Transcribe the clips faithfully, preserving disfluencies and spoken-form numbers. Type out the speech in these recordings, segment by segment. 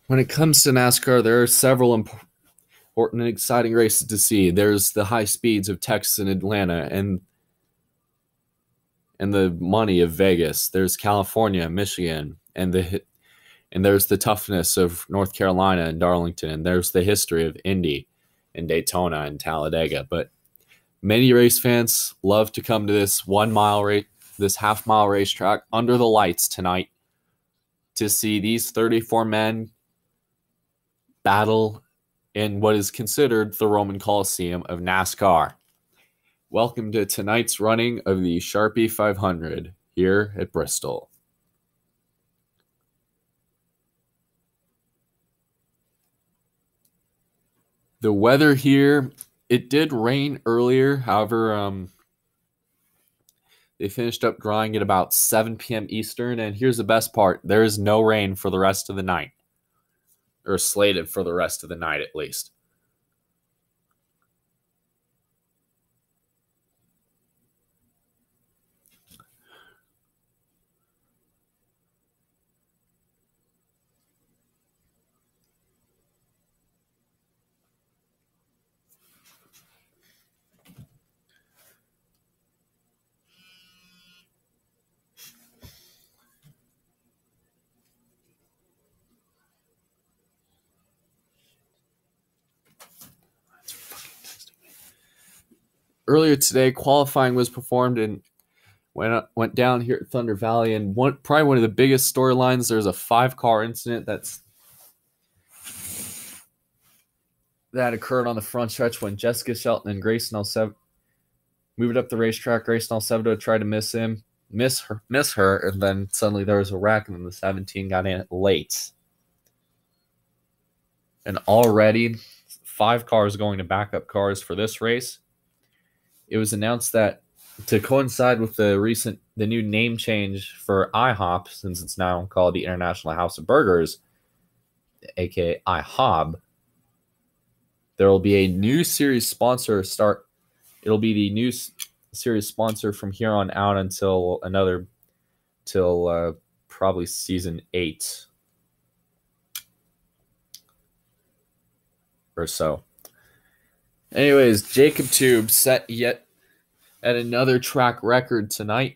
When it comes to NASCAR, there are several important and exciting races to see. There's the high speeds of Texas and Atlanta, and and the money of Vegas. There's California, Michigan, and the and there's the toughness of North Carolina and Darlington, and there's the history of Indy and Daytona and Talladega. But many race fans love to come to this one mile race, this half mile racetrack under the lights tonight to see these thirty-four men battle in what is considered the Roman Colusseum of NASCAR. Welcome to tonight's running of the Sharpie five hundred here at Bristol. The weather here, it did rain earlier. However, um, they finished up drying at about seven p.m. Eastern. And here's the best part. There is no rain for the rest of the night. Or slated for the rest of the night, at least. Earlier today, qualifying was performed and went went down here at Thunder Valley, and one probably one of the biggest storylines. There's a five car incident that's that occurred on the front stretch when Jessica Shelton and Grayson Alcevedo moved up the racetrack. Grayson Alcevedo tried to miss him, miss her, miss her, and then suddenly there was a wreck, and then the seventeen got in late, and already five cars going to backup cars for this race. It was announced that to coincide with the recent, the new name change for IHOP, since it's now called the International House of Burgers, aka IHOB, there will be a new series sponsor start. It'll be the new series sponsor from here on out until another, till uh, probably season eight or so. Anyways, Jacob Tube set yet at another track record tonight.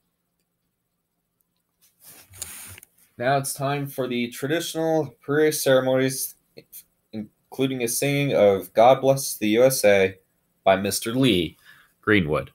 Now it's time for the traditional parade ceremonies, including a singing of God Bless the U S A by Mister Lee Greenwood.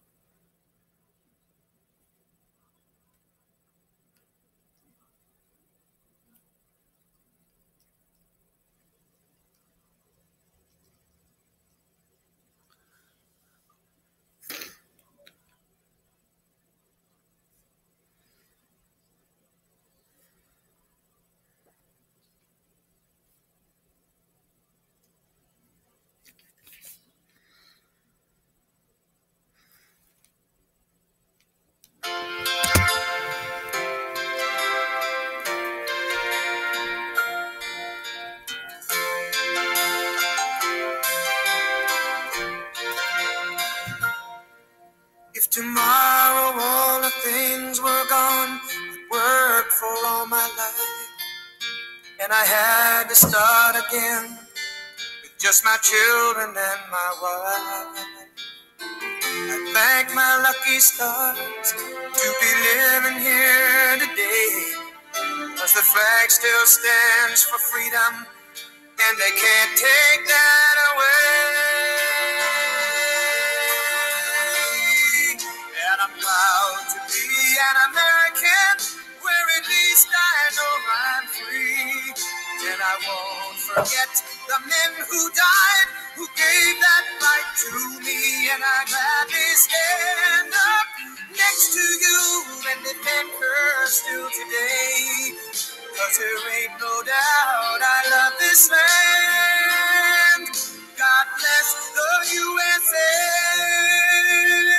If tomorrow all the things were gone, I'd work for all my life, and I had to start again with just my children and my wife. I thank my lucky stars to be living here today, 'cause the flag still stands for freedom, and they can't take that away. And I'm proud to be an American, where at least I know I'm free. And I won't forget the men who died, who gave that right to me. And I gladly stand up next to you and defend her still today. 'Cause there ain't no doubt I love this land. God bless the U S A.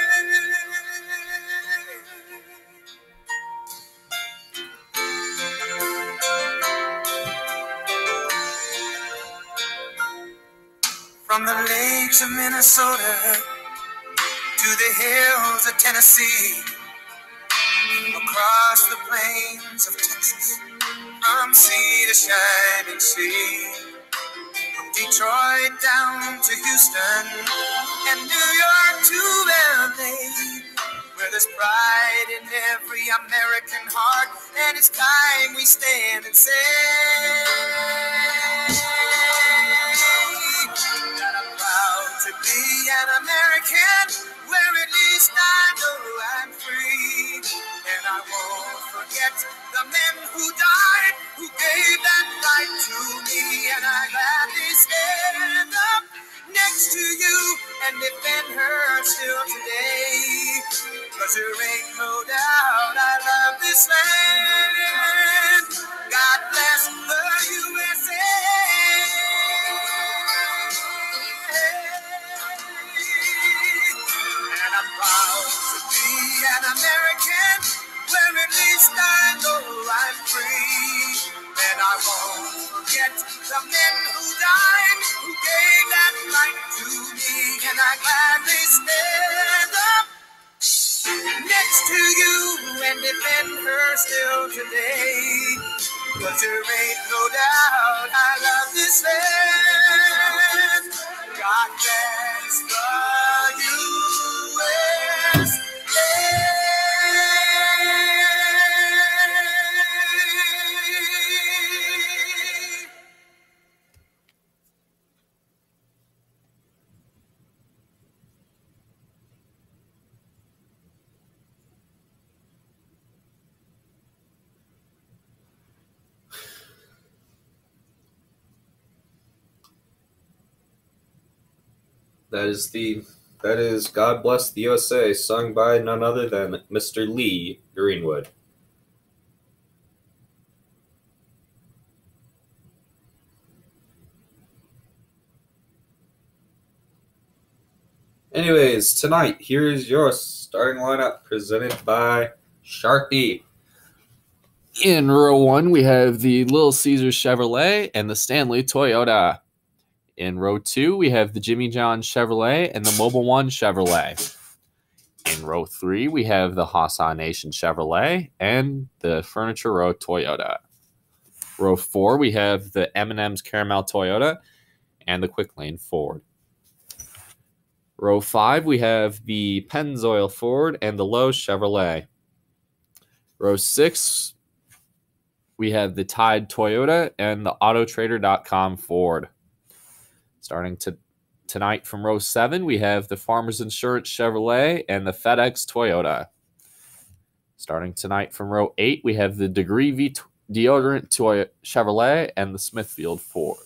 From the lakes of Minnesota to the hills of Tennessee, across the plains of Texas, from sea to shining sea, from Detroit down to Houston and New York to L A, where there's pride in every American heart, and it's time we stand and say that I'm proud to be an American, where at least I know I'm free. And I won't forget the men who died, who gave that right to me. And I gladly stand up next to you and defend her still today. Cause there ain't no doubt I love this land. God bless the U S A. And I'm proud to be an American, where at least I know I'm free. And I won't forget the men who died, who gave that right to me. And I gladly stand up next to you and defend her still today. Cause there ain't no doubt I love this land. God bless the U S A. That is the that is God Bless the U S A, sung by none other than Mister Lee Greenwood. Anyways, tonight, here's your starting lineup presented by Sharpie. In row one, we have the Little Caesar Chevrolet and the Stanley Toyota. In row two, we have the Jimmy John Chevrolet and the Mobile One Chevrolet. In row three, we have the Hausa Nation Chevrolet and the Furniture Row Toyota. Row four, we have the M and M's Caramel Toyota and the Quick Lane Ford. Row five, we have the Pennzoil Ford and the Lowe's Chevrolet. Row six, we have the Tide Toyota and the Auto Trader dot com Ford. Starting to, tonight from row seven, we have the Farmers Insurance Chevrolet and the FedEx Toyota. Starting tonight from row eight, we have the Degree V Deodorant Toy Chevrolet and the Smithfield Ford.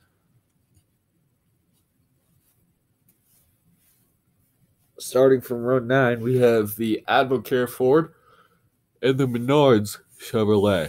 Starting from row nine, we have the Advocare Ford and the Menards Chevrolet.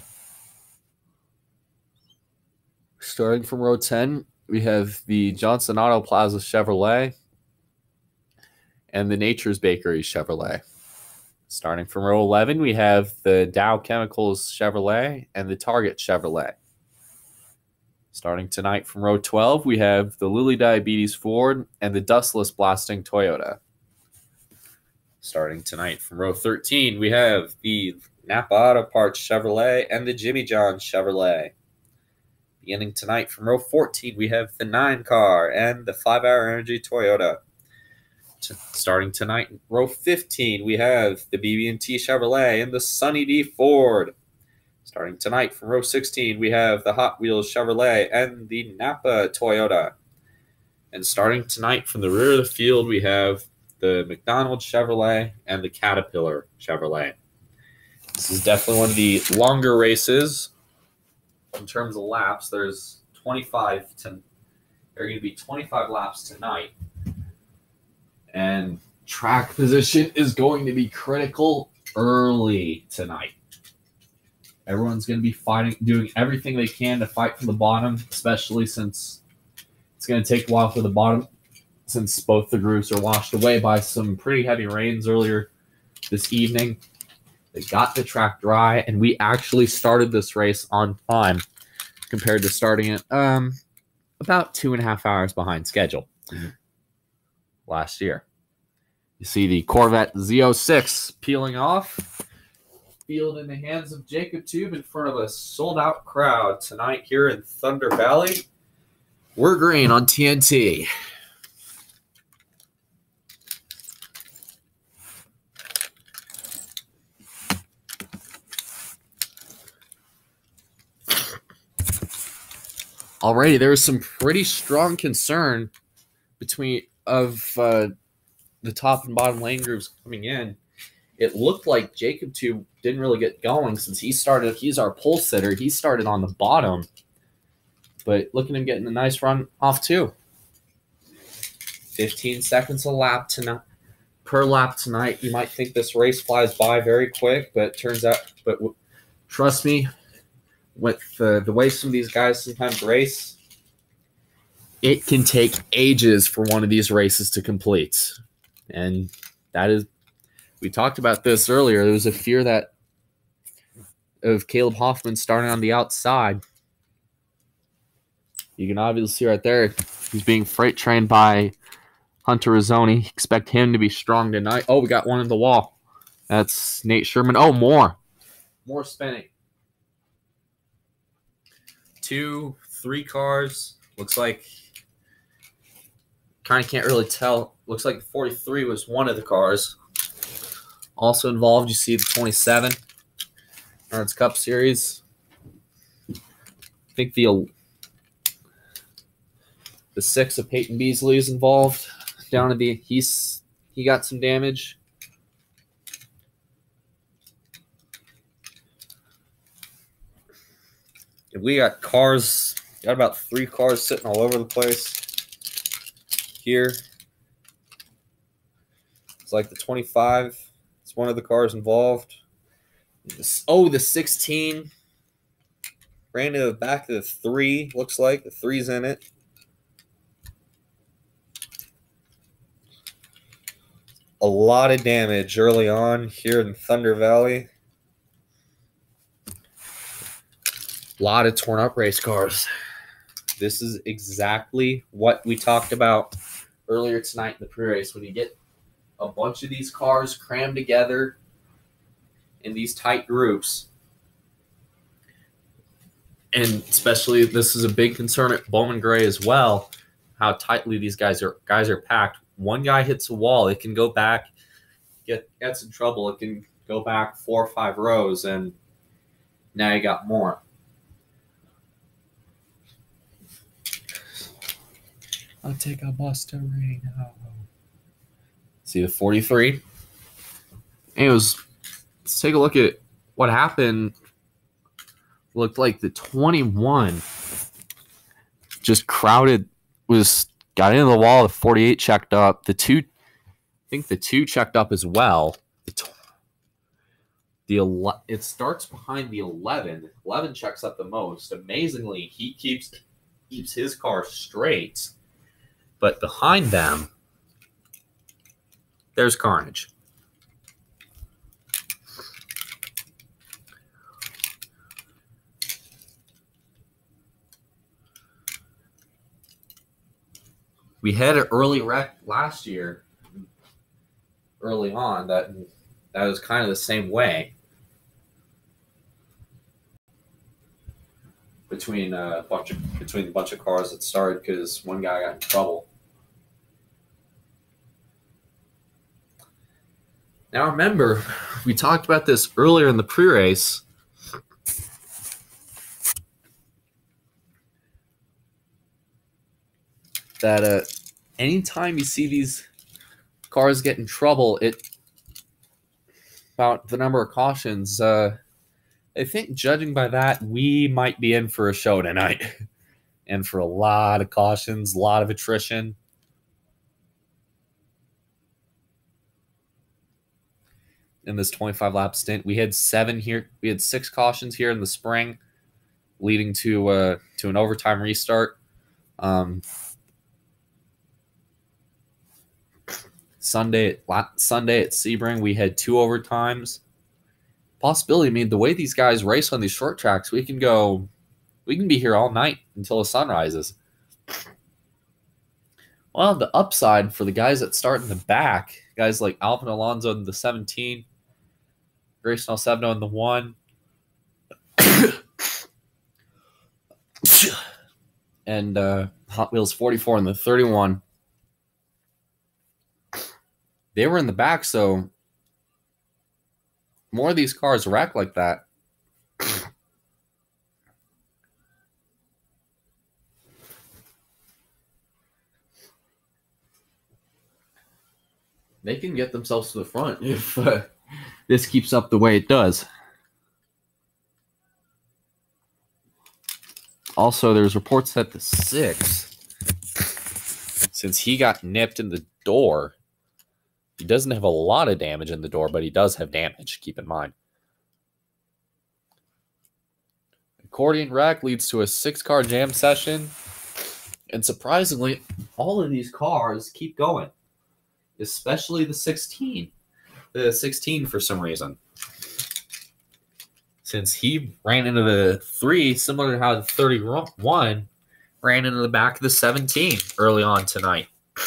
Starting from row ten, we have the Johnson Auto Plaza Chevrolet and the Nature's Bakery Chevrolet. Starting from row eleven, we have the Dow Chemicals Chevrolet and the Target Chevrolet. Starting tonight from row twelve, we have the Lilly Diabetes Ford and the Dustless Blasting Toyota. Starting tonight from row thirteen, we have the Napa Auto Parts Chevrolet and the Jimmy John Chevrolet. Beginning tonight from row fourteen, we have the nine car and the five hour Energy Toyota. T- starting tonight, row fifteen, we have the B B and T Chevrolet and the Sunny D Ford. Starting tonight from row sixteen, we have the Hot Wheels Chevrolet and the Napa Toyota. And starting tonight from the rear of the field, we have the McDonald Chevrolet and the Caterpillar Chevrolet. This is definitely one of the longer races. In terms of laps, there's twenty-five to there are going to be twenty-five laps tonight. And track position is going to be critical early tonight. Everyone's going to be fighting, doing everything they can to fight for the bottom, especially since it's going to take a while for the bottom, since both the groups are washed away by some pretty heavy rains earlier this evening. They got the track dry, and we actually started this race on time compared to starting it um, about two and a half hours behind schedule mm-hmm. last year. You see the Corvette Z oh six peeling off field in the hands of Jacob Tube in front of a sold-out crowd tonight here in Thunder Valley. We're green on T N T. Alrighty, there was some pretty strong concern between of uh, the top and bottom lane groups coming in. It looked like Jacob Tube didn't really get going since he started. He's our pole sitter. He started on the bottom, but look at him getting a nice run off too. fifteen seconds a lap tonight. Per lap tonight. You might think this race flies by very quick, but it turns out. But w- trust me, with uh, the way some of these guys sometimes race, it can take ages for one of these races to complete. And that is, we talked about this earlier. There was a fear that of Caleb Hoffman starting on the outside. You can obviously see right there, he's being freight trained by Hunter Rizzoni. Expect him to be strong tonight. Oh, we got one in the wall. That's Nate Sherman. Oh, more. More spinning. Two, three cars. Looks like, kind of can't really tell. Looks like the forty-three was one of the cars. Also involved, you see the twenty-seven. Ernst Cup Series. I think the the six of Peyton Beasley is involved. Down at the he's he got some damage. We got cars, got about three cars sitting all over the place here. It's like the twenty-five. It's one of the cars involved. This, oh, the sixteen. Ran to the back of the three, looks like. The three's in it. A lot of damage early on here in Thunder Valley. A lot of torn up race cars. This is exactly what we talked about earlier tonight in the pre-race. When you get a bunch of these cars crammed together in these tight groups, and especially this is a big concern at Bowman Gray as well, how tightly these guys are guys are packed. One guy hits a wall, it can go back, get gets in trouble. It can go back four or five rows, and now you got more. I'll take a bus to Reno. See the forty-three? And it was, let's take a look at what happened. Looked like the twenty-one just crowded, was got into the wall. The forty-eight checked up. The two, I think the two checked up as well. The, tw- the ele- it starts behind the eleven. eleven checks up the most. Amazingly, he keeps keeps his car straight. But behind them, there's carnage. We had an early wreck last year, early on, that that was kind of the same way between a bunch of between a bunch of cars that started because one guy got in trouble. Now remember, we talked about this earlier in the pre-race. That uh, anytime you see these cars get in trouble, it about the number of cautions. Uh, I think judging by that, we might be in for a show tonight, and for a lot of cautions, a lot of attrition. In this twenty-five lap stint, we had seven here. We had six cautions here in the spring, leading to uh, to an overtime restart. Um, Sunday, Sunday at Sebring, we had two overtimes. Possibility, I mean, the way these guys race on these short tracks, we can go, we can be here all night until the sun rises. Well, the upside for the guys that start in the back, guys like Alvin Alonso in the seventeen, Grayson El Sevno in the one. And uh, Hot Wheels forty-four in the thirty-one. They were in the back, so more of these cars rack like that. They can get themselves to the front if uh, this keeps up the way it does. Also, there's reports that the six, since he got nipped in the door, he doesn't have a lot of damage in the door, but he does have damage, keep in mind. Accordion wreck leads to a six-car jam session. And surprisingly, all of these cars keep going. Especially the sixteen. The sixteen for some reason. Since he ran into the three, similar to how the thirty-one ran into the back of the seventeen early on tonight.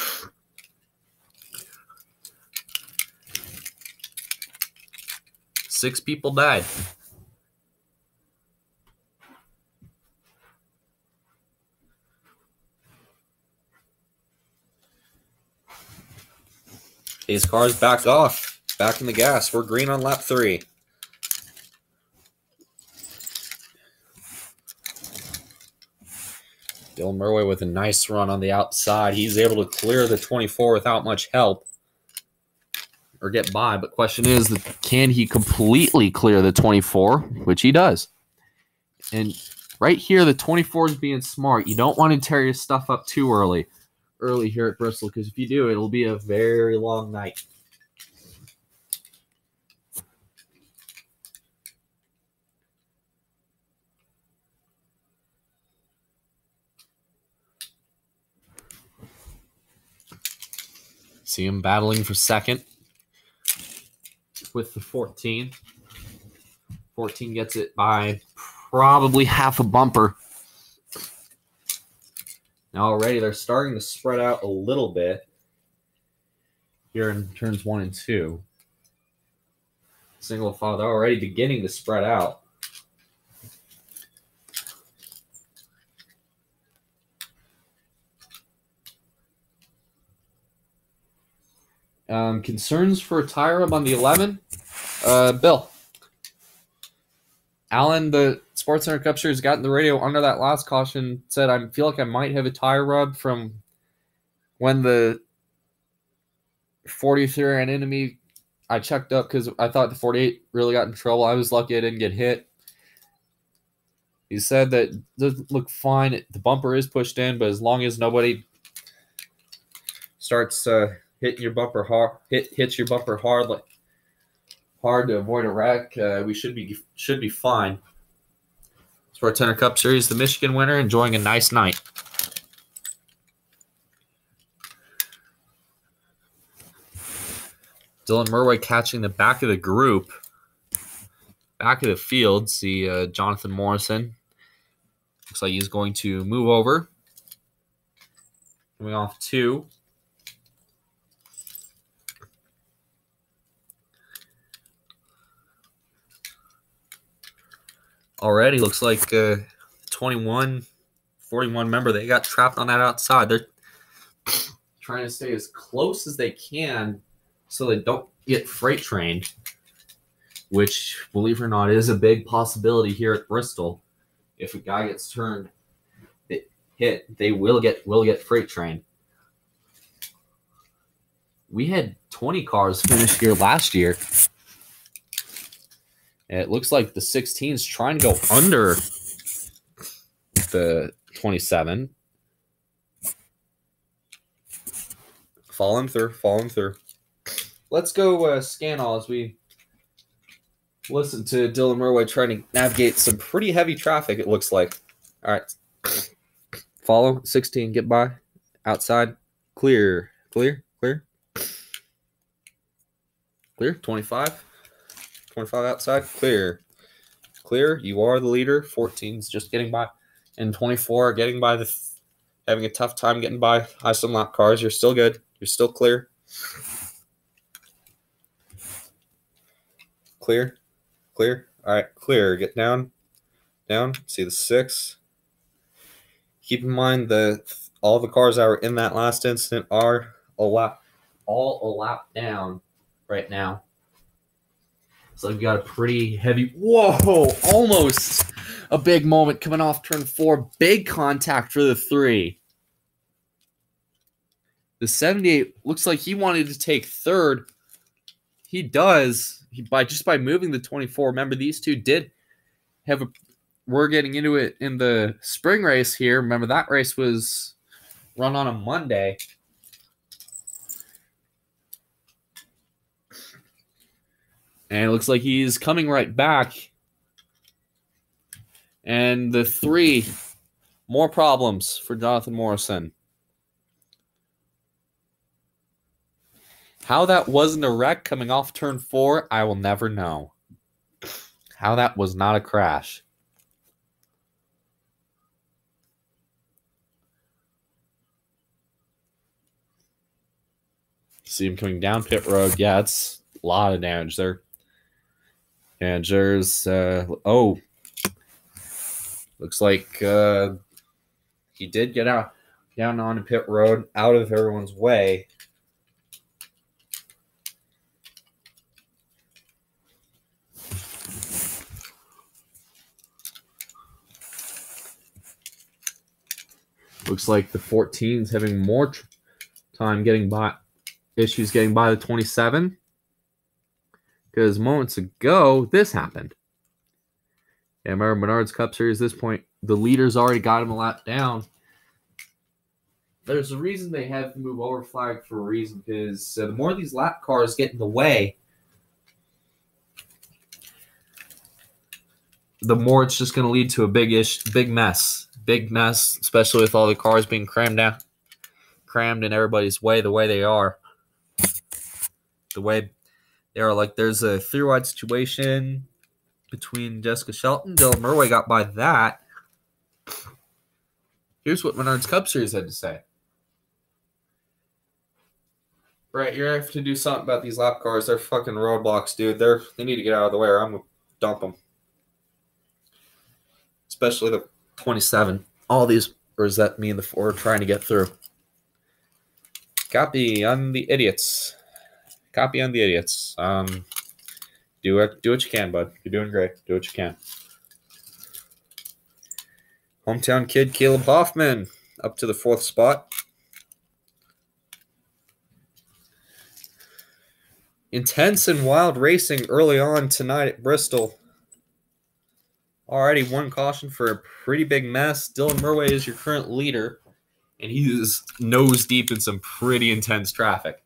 Six people died. These cars back off. Back in the gas. We're green on lap three. Dylan Murway with a nice run on the outside. He's able to clear the twenty-four without much help. Or get by. But question is, can he completely clear the twenty-four? Which he does. And right here, the twenty-four is being smart. You don't want to tear your stuff up too early. Early here at Bristol, because if you do, it'll be a very long night. See him battling for second with the fourteen. fourteen gets it by probably half a bumper. Now already they're starting to spread out a little bit here in turns one and two. Single file, they're already beginning to spread out. Um, concerns for a tire rub on the eleven? Uh, Bill. Alan, the Sports Center Cup Series, got in the radio under that last caution, said, I feel like I might have a tire rub from when the forty-three ran into me. I checked up because I thought the forty-eight really got in trouble. I was lucky I didn't get hit. He said that it doesn't look fine. The bumper is pushed in, but as long as nobody starts uh, hitting your bumper hard, hit hits your bumper hard, like hard to avoid a wreck, uh, we should be should be fine. Sports Center Cup Series, the Michigan winner, enjoying a nice night. Dylan Murway catching the back of the group. Back of the field, see uh, Jonathan Morrison. Looks like he's going to move over. Coming off two. Already looks like uh, twenty-one, forty-one member, they got trapped on that outside. They're trying to stay as close as they can so they don't get freight trained, which, believe it or not, is a big possibility here at Bristol. If a guy gets turned, hit, they will get will get freight trained. We had twenty cars finish here last year. And it looks like the sixteen is trying to go under the twenty-seven. Falling through, falling through. Let's go uh, scan all as we listen to Dylan Murway trying to navigate some pretty heavy traffic, it looks like. All right. Follow, sixteen, get by. Outside, clear, clear, clear. Clear, twenty-five. twenty-five outside, clear. Clear, you are the leader. fourteen's just getting by. And twenty-four getting by, the having a tough time getting by high some lap cars. You're still good. You're still clear. Clear. Clear. All right, clear. Get down. Down. See the six. Keep in mind that all the cars that were in that last incident are a lap, all a lap down right now. So we've got a pretty heavy, whoa, almost a big moment coming off turn four. Big contact for the three. The seventy-eight looks like he wanted to take third. He does. He, by just by moving the twenty-four. Remember, these two did have a, we're getting into it in the spring race here. Remember, that race was run on a Monday. And it looks like he's coming right back. And the three, more problems for Jonathan Morrison. How that wasn't a wreck coming off turn four, I will never know. How that was not a crash. See him coming down pit road. Yeah, it's a lot of damage there. And there's, uh, oh, looks like uh, he did get out down on pit road, out of everyone's way. Looks like the fourteen's having more tr- time getting by, issues getting by the twenty-seven. Because moments ago, this happened. And remember, Menard's Cup Series, at this point, the leaders already got him a lap down. There's a reason they have to move over flag for a reason, because uh, the more these lap cars get in the way, the more it's just going to lead to a big ish, big mess. Big mess, especially with all the cars being crammed out, crammed in everybody's way the way they are. The way they are, like there's a three-wide situation between Jessica Shelton. Dylan Murway got by that. Here's what Menard's Cup Series had to say. Right, you're going to have to do something about these lap cars. They're fucking roadblocks, dude. They're, they need to get out of the way or I'm going to dump them. Especially the twenty-seven. All these, or is that me and the four trying to get through? Copy on the idiots. Copy on the idiots. Um, do it. Do what you can, bud. You're doing great. Do what you can. Hometown kid Caleb Hoffman up to the fourth spot. Intense and wild racing early on tonight at Bristol. Already one caution for a pretty big mess. Dylan Murway is your current leader, and he is nose deep in some pretty intense traffic.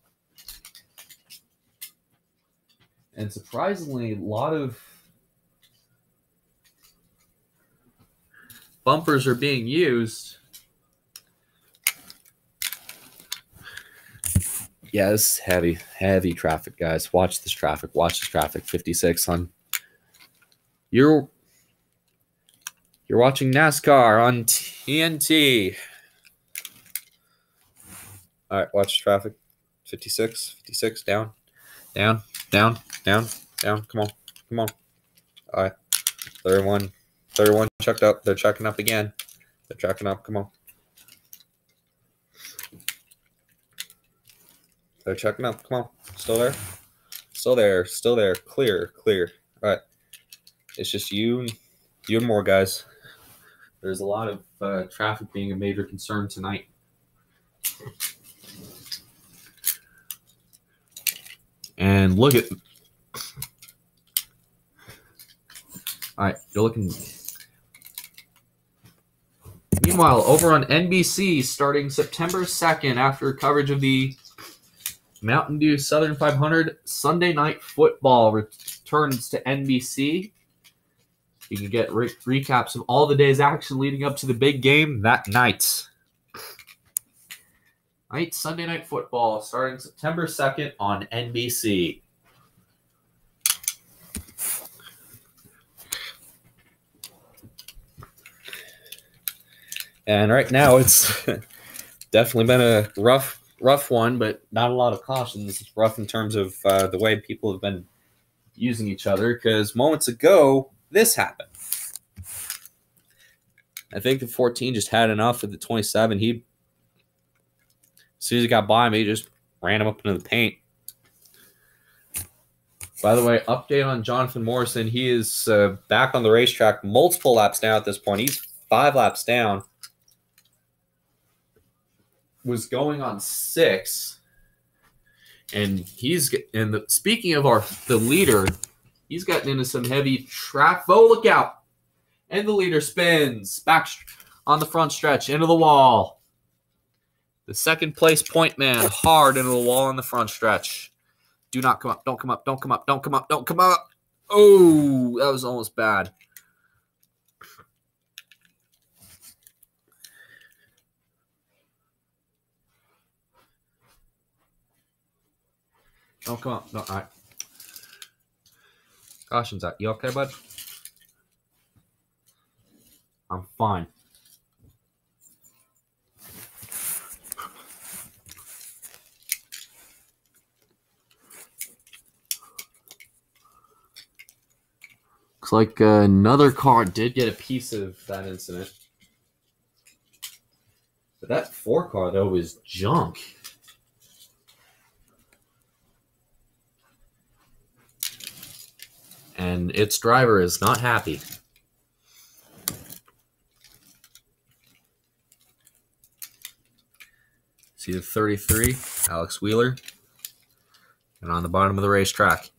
And surprisingly, a lot of bumpers are being used. Yeah, this is heavy, heavy traffic, guys. Watch this traffic. Watch this traffic. fifty-six on. You're you're watching NASCAR on T N T. All right, watch traffic. fifty-six, fifty-six, down, down, down, down, down. Come on, come on. All right, thirty-one, thirty-one checked up. They're checking up again. They're checking up. Come on. They're checking up. Come on. Still there? Still there. Still there. Clear. Clear. All right. It's just you, you and more guys. There's a lot of uh, traffic being a major concern tonight. And look at. All right. You're looking. Meanwhile, over on N B C, starting September second, after coverage of the Mountain Dew Southern five hundred, Sunday Night Football returns to N B C. You can get re- recaps of all the day's action leading up to the big game that night. Night Sunday Night Football starting September second on N B C. And right now it's definitely been a rough rough one, but not a lot of cautions. It's rough in terms of uh, the way people have been using each other because moments ago, this happened. I think the fourteen just had enough of the twenty-seven. He, as soon as he got by him, he just ran him up into the paint. By the way, update on Jonathan Morrison. He is uh, back on the racetrack, multiple laps down at this point. He's five laps down. Was going on six. And he's and the, speaking of our the leader, he's gotten into some heavy traffic. Oh, look out. And the leader spins back on the front stretch into the wall. The second place point man hard into the wall in the front stretch. Do not come up. Don't come up. Don't come up. Don't come up. Don't come up. Oh, that was almost bad. Don't come up. No, all right. Caution's out. You okay, bud? I'm fine. Looks like uh, another car did get a piece of that incident. But that four car, though, was junk. And its driver is not happy. See the thirty-three, Alex Wheeler. And on the bottom of the racetrack.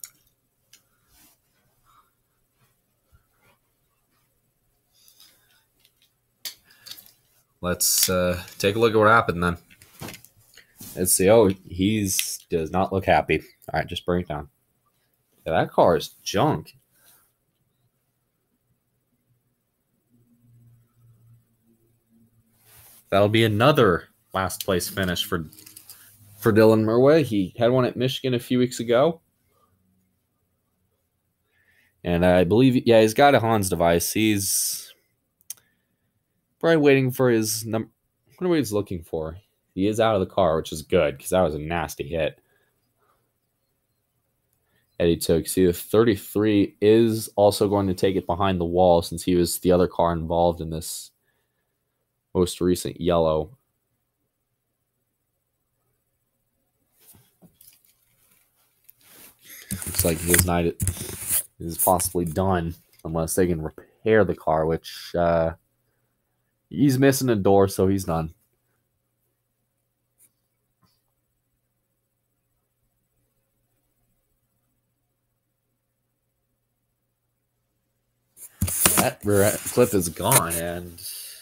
Let's uh, take a look at what happened then. Let's see. Oh, he's does not look happy. All right, just bring it down. Yeah, that car is junk. That'll be another last place finish for for Dylan Murway. He had one at Michigan a few weeks ago. And I believe, yeah, he's got a Hans device. He's probably waiting for his number. What are he's looking for? He is out of the car, which is good because that was a nasty hit. Eddie took. See, the thirty-three is also going to take it behind the wall since he was the other car involved in this most recent yellow. Looks like his night is possibly done unless they can repair the car, which uh, he's missing a door, so he's done. That rear clip is gone, and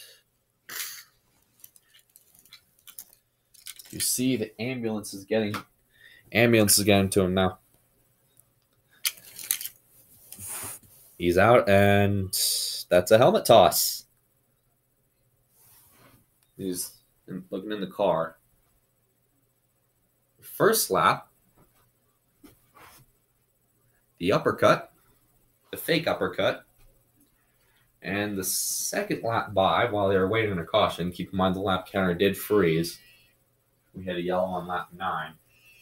you see the ambulance is getting ambulance is getting to him now. He's out, and that's a helmet toss. He's looking in the car. First lap, the uppercut, the fake uppercut. And the second lap by, while they were waiting on a caution, keep in mind the lap counter did freeze. We had a yellow on lap nine.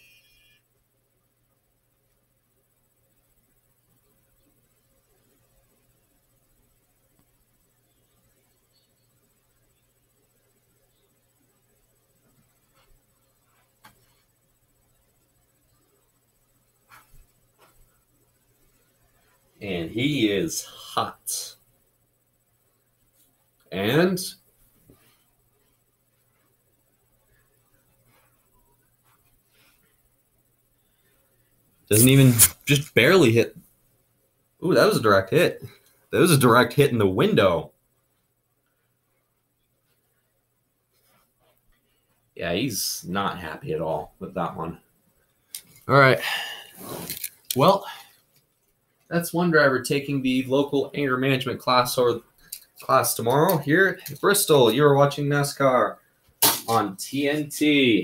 And he is hot. And doesn't even, just barely hit. Ooh, that was a direct hit. That was a direct hit in the window. Yeah, he's not happy at all with that one. All right. Well, that's one driver taking the local anger management class or class tomorrow here at Bristol. You're watching NASCAR on T N T.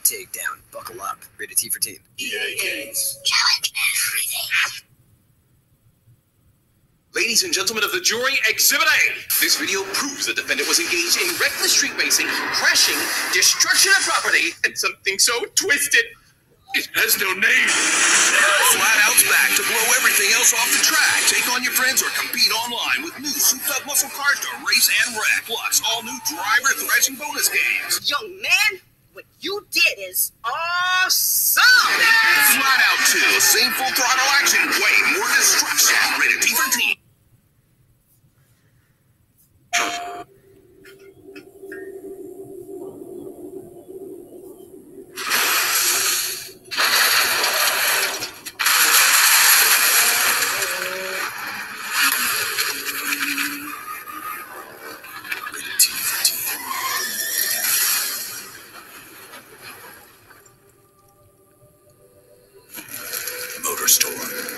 takedown. Buckle up. Rated T for teen. E A Games. Challenge everything. Ladies and gentlemen of the jury, Exhibit A. This video proves the defendant was engaged in reckless street racing, crashing, destruction of property, and something so twisted. It has no name. Flat Out's back to blow everything else off the track. Take on your friends or compete online with new souped-up muscle cars to race and wreck. Plus, all new driver thrashing bonus games. Young man, what you did is awesome! Flat Out two, same full throttle action, way more destruction. Rated T for teen. Motor Store.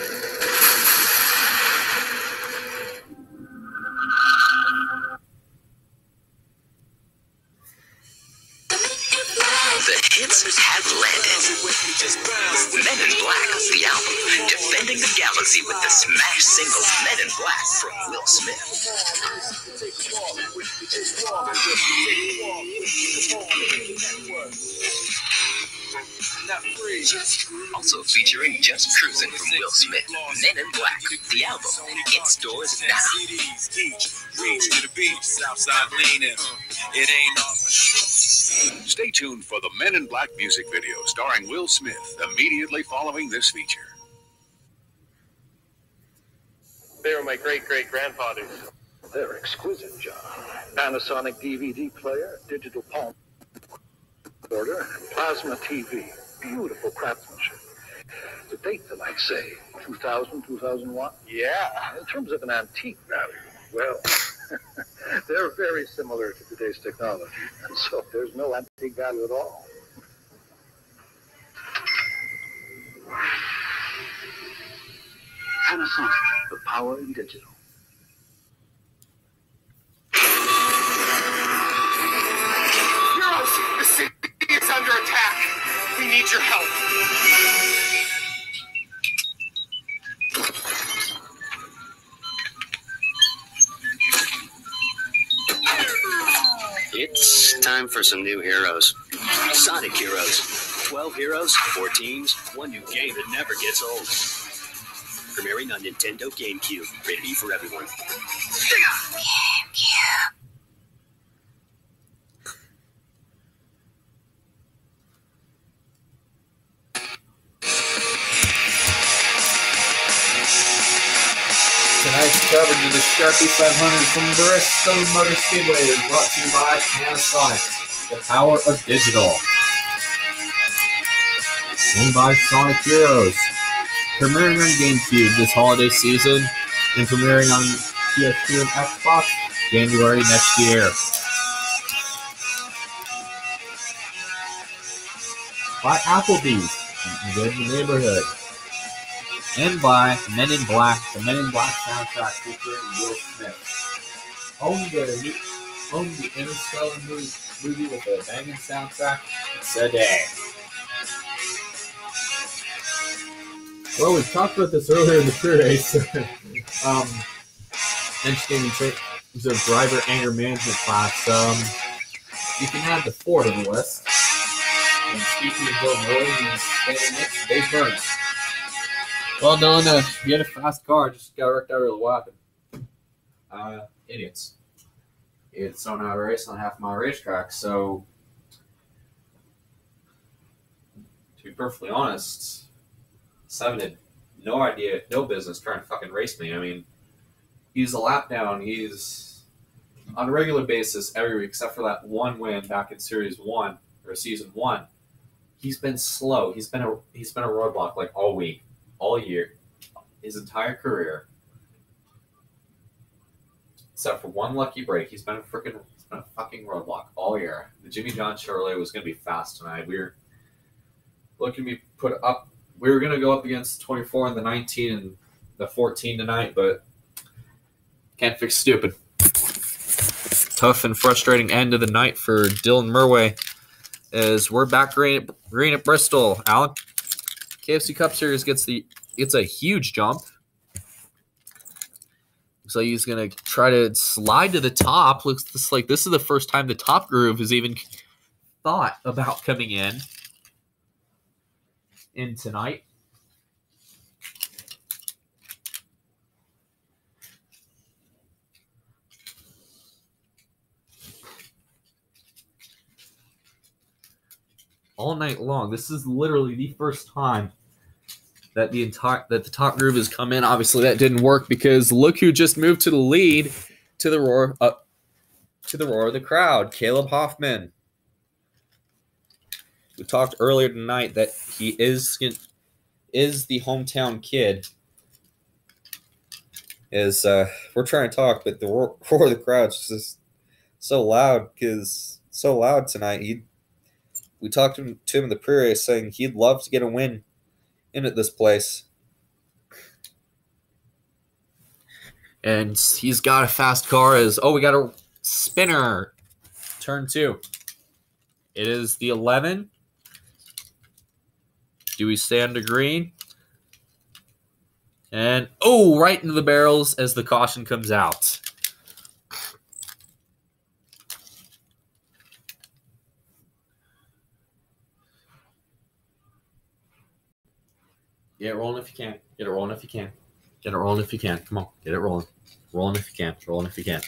The hits have landed. Men in Black, the album, defending the galaxy with the smash single Men in Black from Will Smith. Also featuring Just Cruising from Will Smith, Men in Black, the album, in stores now. Reach to the beach, Southside leaning. It ain't off. Stay tuned for the Men in Black music video starring Will Smith immediately following this feature. They were my great-great-grandfathers. They're exquisite, John. Panasonic D V D player, digital palm recorder, plasma T V. Beautiful craftsmanship. The date, they might say, two thousand, two thousand one? Yeah. In terms of an antique value, well, they're very similar to today's technology, and so there's no antique value at all. Panasonic, the power in digital. Heroes, the city is under attack. We need your help. It's time for some new heroes. Sonic Heroes. twelve heroes, four teams, one new game that never gets old. Premiering on Nintendo GameCube. Rated E for everyone. GameCube. Tonight's coverage of the Sharpie five hundred from Bristol Motor Speedway is brought to you by Panasonic, the power of digital. And by Sonic Heroes, premiering on GameCube this holiday season and premiering on P S two and Xbox January next year. By Applebee's, eating good in the neighborhood. And by Men in Black, the Men in Black soundtrack featuring Will Smith. Own the new, own the Interstellar movie, movie with a banging soundtrack today. Well, we talked about this earlier in the pre-race. um, mentioning in terms of driver anger management class, um, you can add the Ford to the list. And speaking of Bill Murray, he's standing next to Dave Burns. Well done, uh, you had a fast car, just got wrecked out of the weapon. Uh, idiots. It's on a race on a half mile racetrack, so to be perfectly honest, Seven had no idea, no business trying to fucking race me. I mean, he's a lap down, he's on a regular basis every week, except for that one win back in Series One or Season One. He's been slow. He's been a he's been a roadblock like all week. All year, his entire career, except for one lucky break, he's been a freaking, he's been a fucking roadblock all year. The Jimmy John Chevrolet was going to be fast tonight. We were looking to be put up. We were going to go up against twenty-four and the nineteen and the fourteen tonight, but can't fix stupid. Tough and frustrating end of the night for Dylan Murway. as we're back green, green at Bristol. Alan, K F C Cup Series gets the it's a huge jump. Looks like he's gonna try to slide to the top. Looks just like this is the first time the top groove has even thought about coming in in tonight. All night long. This is literally the first time that the entire that the top groove has come in. Obviously, that didn't work because look who just moved to the lead, to the roar up to the roar of the crowd. Caleb Hoffman. We talked earlier tonight that he is is the hometown kid. Is uh, we're trying to talk, but the roar, roar of the crowd's just so loud because so loud tonight. He we talked to him, to him in the pre-race saying he'd love to get a win in at this place. And he's got a fast car as, oh, we got a spinner. Turn two. It is the eleven. Do we stay under green? And, oh, right into the barrels as the caution comes out. Get it rolling if you can. Get it rolling if you can. Get it rolling if you can. Come on. Get it rolling. Rolling if you can. Rolling if you can.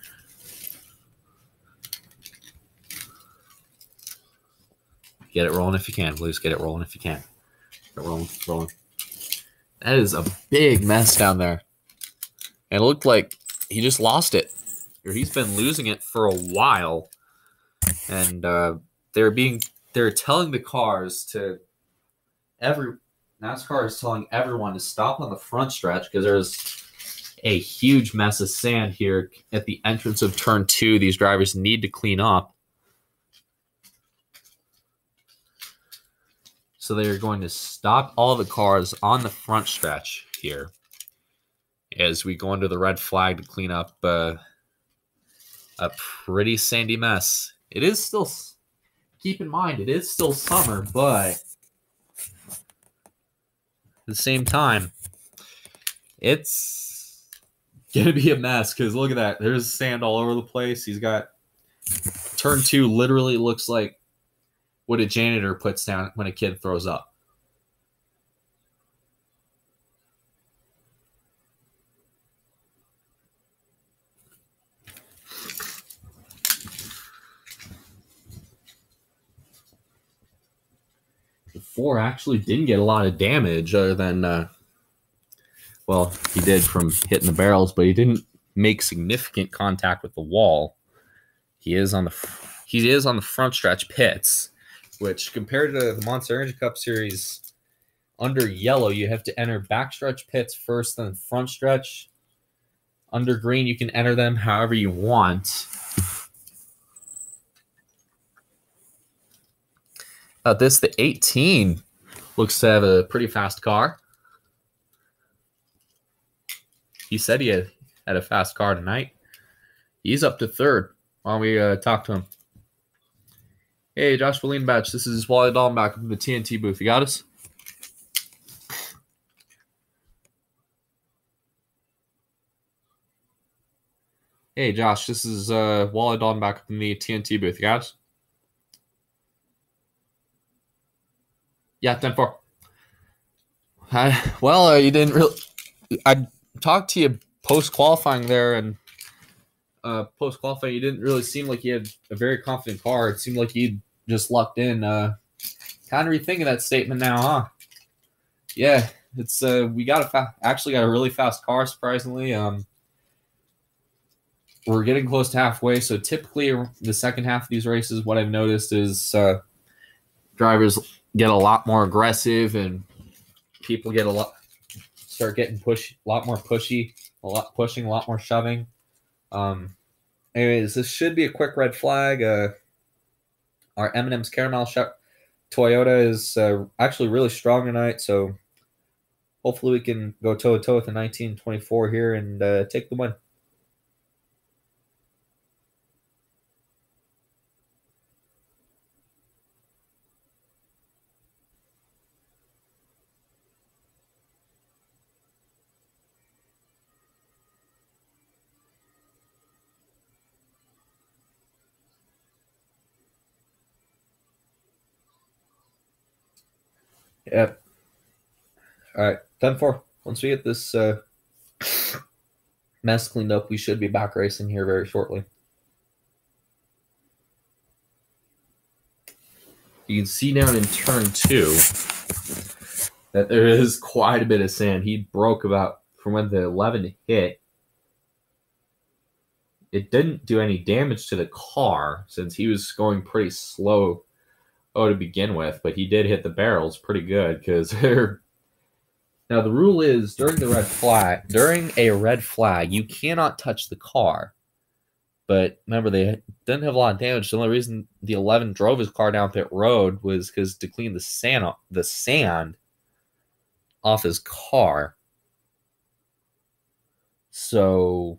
Get it rolling if you can. Please get it rolling if you can. Get it rolling. Rolling. That is a big mess down there. And it looked like he just lost it. Or he's been losing it for a while. And uh, they're being they're telling the cars to every NASCAR is telling everyone to stop on the front stretch because there's a huge mess of sand here at the entrance of turn two. These drivers need to clean up. So they're going to stop all the cars on the front stretch here as we go into the red flag to clean up uh, a pretty sandy mess. It is still, keep in mind, it is still summer, but at the same time, it's going to be a mess because look at that. There's sand all over the place. He's got turn two literally looks like what a janitor puts down when a kid throws up. The four actually didn't get a lot of damage other than, uh, well, he did from hitting the barrels, but he didn't make significant contact with the wall. He is on the he is on the front stretch pits, which compared to the Monster Energy Cup Series, under yellow, you have to enter backstretch pits first, then front stretch. Under green, you can enter them however you want. Uh, this, the eighteen, looks to have a pretty fast car. He said he had, had a fast car tonight. He's up to third while we uh, talk to him. Hey, Josh Batch, this is Wally Dallenbach from the T N T booth. You got us? Hey, Josh, this is uh, Wally Dallenbach from the T N T booth. You got us? Yeah, ten four. I, well, uh, you didn't really... I talked to you post-qualifying there, and uh, post-qualifying, you didn't really seem like you had a very confident car. It seemed like you just lucked in. Uh, kind of rethinking that statement now, huh? Yeah, it's uh, we got a fa- actually got a really fast car, surprisingly. Um, we're getting close to halfway, so typically the second half of these races, what I've noticed is uh, drivers get a lot more aggressive and people get a lot start getting push a lot more pushy, a lot pushing, a lot more shoving. Um, anyways, this should be a quick red flag. Uh, our M and M's Caramel Sh- Toyota is uh, actually really strong tonight, so hopefully we can go toe to toe with the nineteen twenty-four here and uh, take the win. Yep. All right, ten four. Once we get this uh, mess cleaned up, we should be back racing here very shortly. You can see down in turn two that there is quite a bit of sand. He broke about from when the eleven hit. It didn't do any damage to the car since he was going pretty slow oh, to begin with, but he did hit the barrels pretty good because they're. Now the rule is during the red flag, during a red flag, you cannot touch the car. But remember, they didn't have a lot of damage. The only reason the eleven drove his car down pit road was because to clean the sand off, the sand off his car. So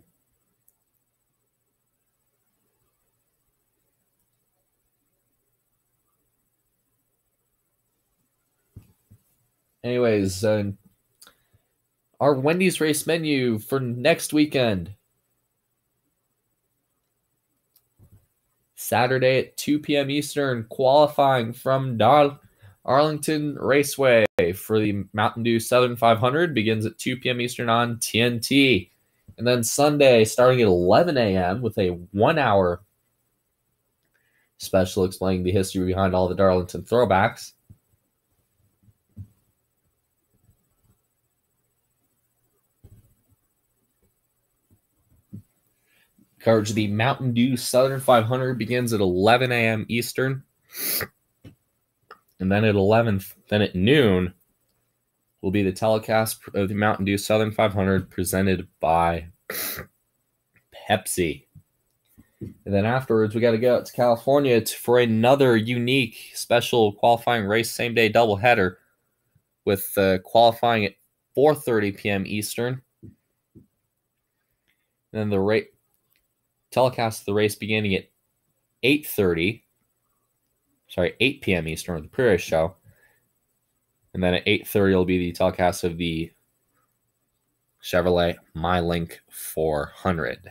anyways, uh, our Wendy's race menu for next weekend. Saturday at two p.m. Eastern, qualifying from Dar- Arlington Raceway for the Mountain Dew Southern five hundred begins at two p.m. Eastern on T N T. And then Sunday, starting at eleven a.m. with a one-hour special explaining the history behind all the Darlington throwbacks. Coverage of the Mountain Dew Southern five hundred begins at eleven a.m. Eastern. And then at eleven, then at noon, will be the telecast of the Mountain Dew Southern five hundred presented by Pepsi. And then afterwards, we got to go out to California to, for another unique special qualifying race, same-day doubleheader with uh, qualifying at four thirty p.m. Eastern. And then the rate telecast of the race beginning at eight thirty, sorry, eight p.m. Eastern with the pre-race show. And then at eight thirty will be the telecast of the Chevrolet MyLink four hundred.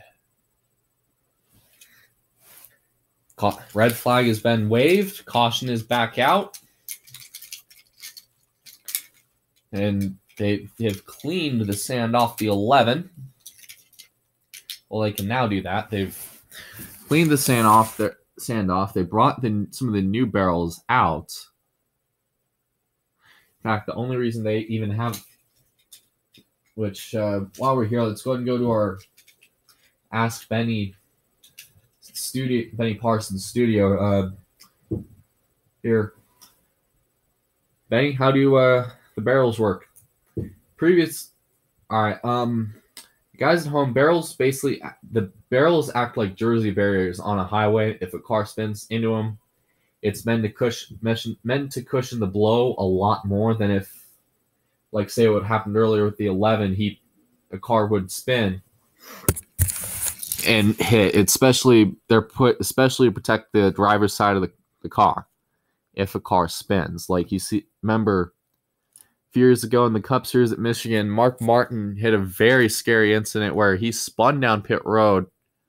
Red flag has been waved. Caution is back out. And they have cleaned the sand off the eleven. Well, they can now do that. They've cleaned the sand off. Their sand off. They brought the, some of the new barrels out. In fact, the only reason they even have, which uh, while we're here, let's go ahead and go to our Ask Benny studio, Benny Parsons studio. Uh, here, Benny, how do uh, the barrels work? Previous, all right. Um, guys at home, barrels basically the barrels act like Jersey barriers on a highway. If a car spins into them, it's meant to cushion meant to cushion the blow a lot more than if, like, say what happened earlier with the eleven, he a car would spin and hit. Especially they're put especially to protect the driver's side of the, the car if a car spins. Like you see, remember a few years ago in the Cup Series at Michigan, Mark Martin hit a very scary incident where he spun down pit road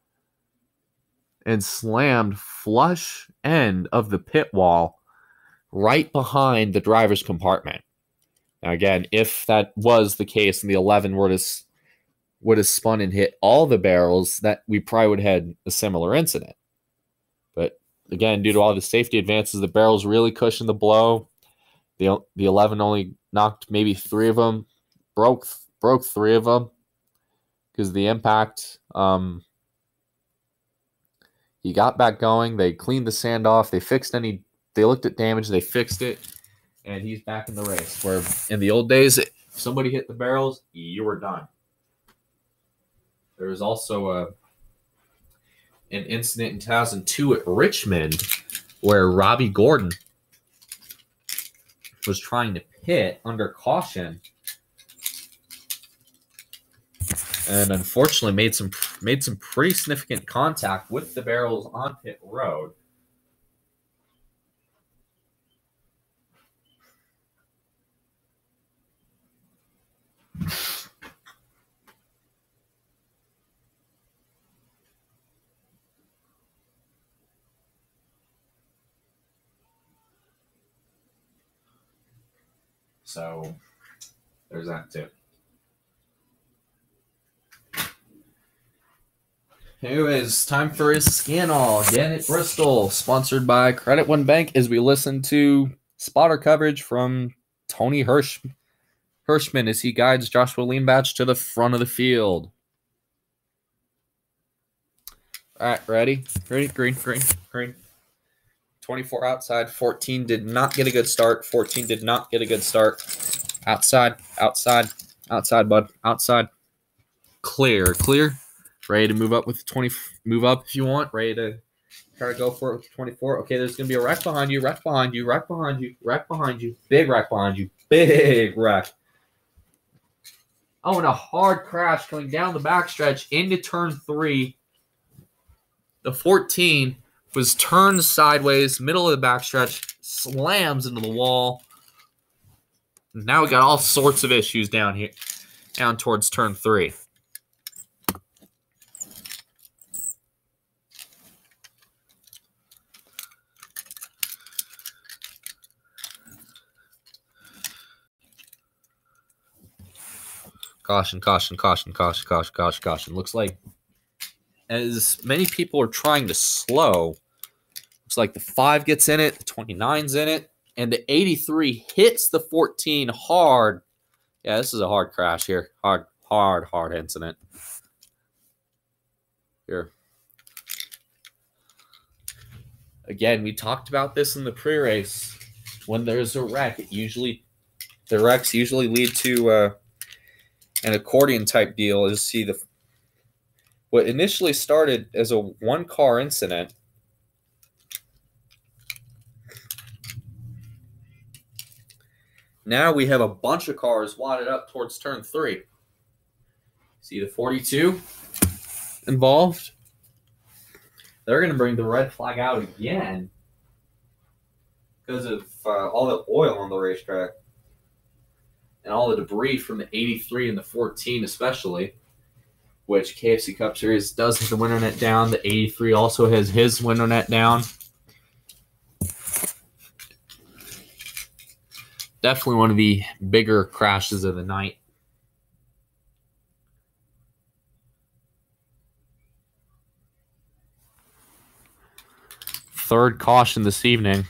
and slammed flush end of the pit wall right behind the driver's compartment. Now, again, if that was the case and the eleven would have, would have spun and hit all the barrels, that we probably would have had a similar incident. But again, due to all the safety advances, the barrels really cushioned the blow. The, the eleven only knocked maybe three of them, broke broke three of them because of the impact. Um, he got back going. They cleaned the sand off. They fixed any. They looked at damage. They fixed it, and he's back in the race. Where in the old days, if somebody hit the barrels, you were done. There was also a an incident in two thousand two at Richmond where Robbie Gordon was trying to pit under caution and unfortunately made some made some pretty significant contact with the barrels on pit road. So there's that too. Anyways, time for his scan all again at Bristol, sponsored by Credit One Bank, as we listen to spotter coverage from Tony Hirsch, Hirschman as he guides Joshua Leanbatch to the front of the field. All right, ready? Ready? Green, green, green. twenty-four outside. fourteen did not get a good start. fourteen did not get a good start. Outside, outside, outside, bud. Outside. Clear, clear. Ready to move up with twenty. Move up if you want. Ready to try to go for it with twenty-four. Okay, there's going to be a wreck behind you, wreck behind you, wreck behind you, wreck behind you. Big wreck behind you. Big wreck. Oh, and a hard crash coming down the backstretch into turn three. The fourteen was turned sideways, middle of the backstretch, slams into the wall. Now we got all sorts of issues down here, down towards turn three. Caution, caution, caution, caution, caution, caution, caution. Looks like as many people are trying to slow, looks like the five gets in it, the twenty-nine's in it, and the eighty-three hits the fourteen hard. Yeah, this is a hard crash here. Hard, hard, hard incident. Here. Again, we talked about this in the pre-race. When there's a wreck, it usually, the wrecks usually lead to uh, an accordion type deal. Is see the what initially started as a one car incident now we have a bunch of cars wadded up towards turn three. See the forty-two involved. They're going to bring the red flag out again because of uh, all the oil on the racetrack and all the debris from the eighty-three and the fourteen especially, which K F C Cup Series does have the winter net down. The eighty-three also has his winter net down. Definitely one of the bigger crashes of the night. Third caution this evening.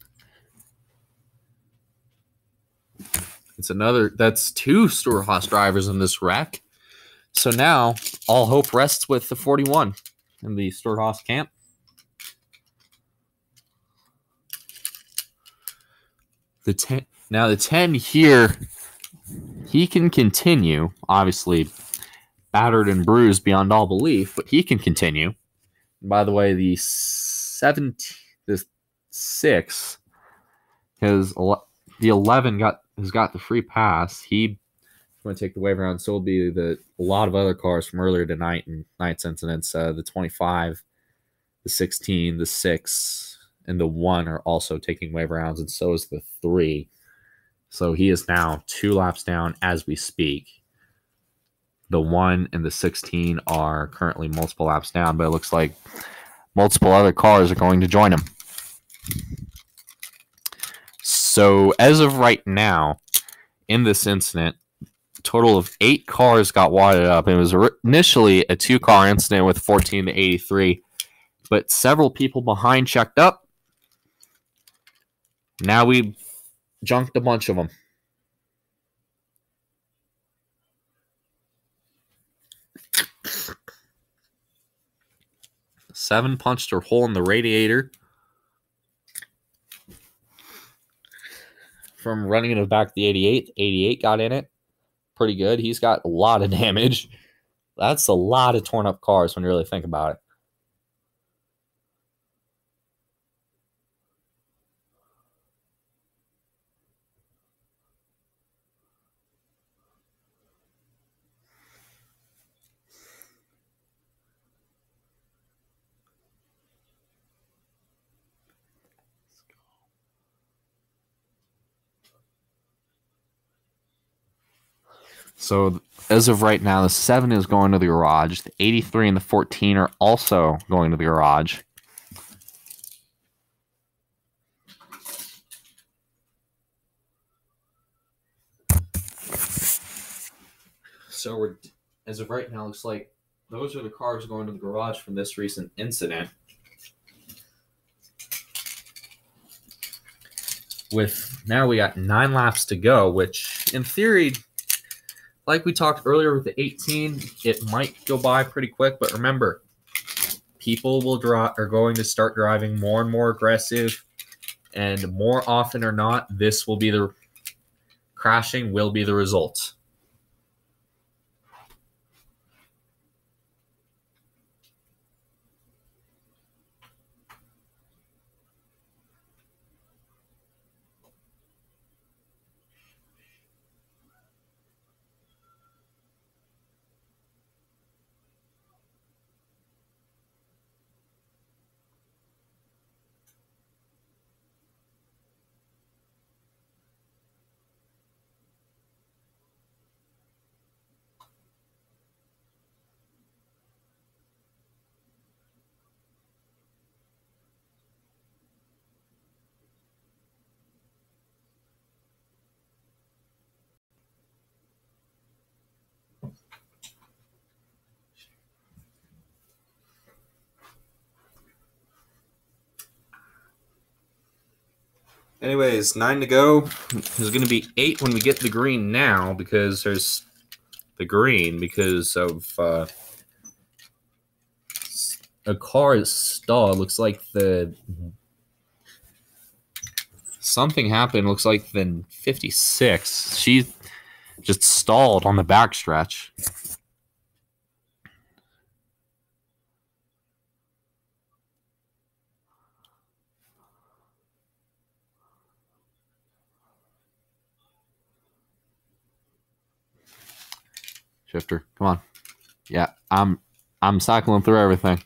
It's another, that's two Stewart-Haas drivers in this wreck. So now all hope rests with the forty-one in the Stewart-Haas camp. The ten, now the ten here, he can continue, obviously battered and bruised beyond all belief, but he can continue. And by the way, the seventeen, the six, his the eleven got has got the free pass. He going to take the wave around. So will be the a lot of other cars from earlier tonight and night's incidents. Uh, the twenty-five, the sixteen, the six, and the one are also taking wave rounds, and so is the three. So he is now two laps down as we speak. The one and the sixteen are currently multiple laps down, but it looks like multiple other cars are going to join him. So as of right now, in this incident, a total of eight cars got wadded up. It was initially a two-car incident with fourteen to eighty-three, but several people behind checked up. Now we junked a bunch of them. Seven punched a hole in the radiator from running in the back of the eighty-eight. eighty-eight got in it. Pretty good. He's got a lot of damage. That's a lot of torn up cars when you really think about it. So as of right now, the seven is going to the garage. The eighty-three and the fourteen are also going to the garage. So we're, as of right now, looks like those are the cars going to the garage from this recent incident. With now we got nine laps to go, which in theory, like we talked earlier with the eighteen, it might go by pretty quick. But remember, people will draw are going to start driving more and more aggressive, and more often or not, this will be the crashing will be the result. Anyways, nine to go. There's going to be eight when we get the green now because there's the green because of uh, a car is stalled. Looks like the something happened. Looks like the fifty-six. She just stalled on the backstretch. Shifter, come on. Yeah, I'm I'm cycling through everything.